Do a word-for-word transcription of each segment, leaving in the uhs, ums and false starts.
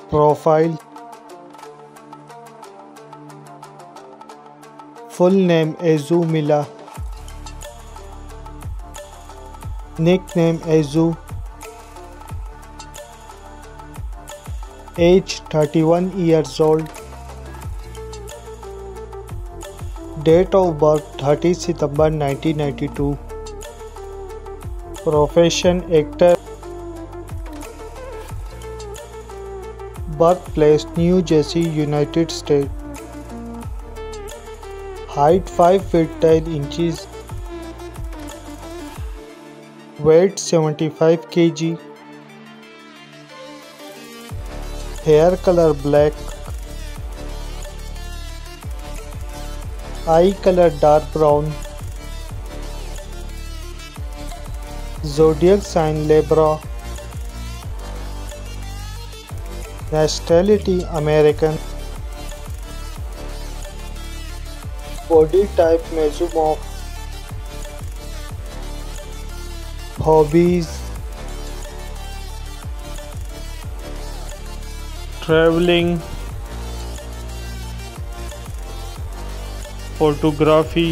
Profile. Full name Azu Mila. Nickname Azu. Age thirty-one years old. Date of birth thirty September nineteen ninety-two. Profession actor. Birthplace New Jersey, United States. Height five feet ten inches. Weight seventy-five kilograms. Hair color black. Eye color dark brown. Zodiac sign Libra. Nationality American. Body type mesomorph. Hobbies: traveling, photography,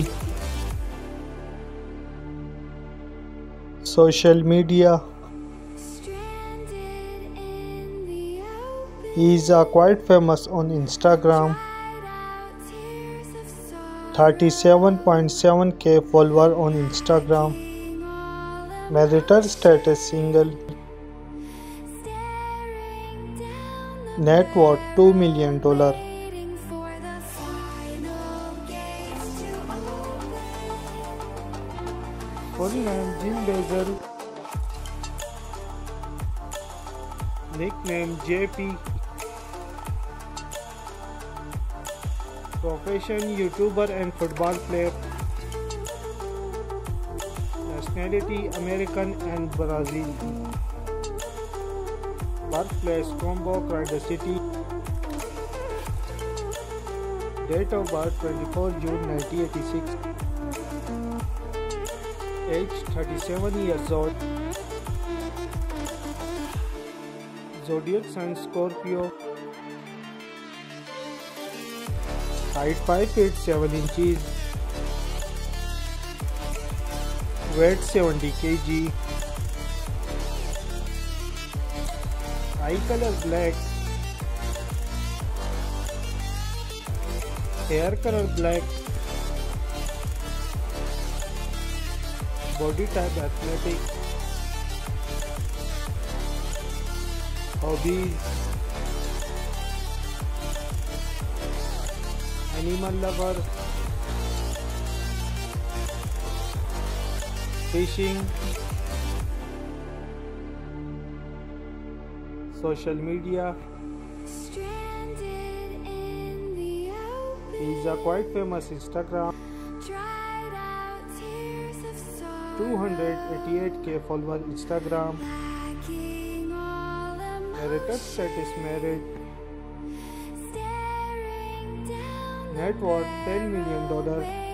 social media. He is uh, quite famous on Instagram. thirty-seven point seven K follower on Instagram. Marital status single. Net worth two million dollars. Full name Jim Basil. Nickname J P. Profession YouTuber and football player. Nationality American and Brazil. Birthplace Combo, Cryder City. Date of birth twenty-fourth June nineteen eighty-six. Age thirty-seven years old. Zodiac sign Scorpio. Height five feet seven inches. Weight seventy kilograms. Eye color black. Hair color black. Body type athletic. Hobbies: animal lover, fishing, social media. He is a quite famous Instagram. two hundred eighty-eight K follower Instagram. Marital status married. Net worth ten million dollars.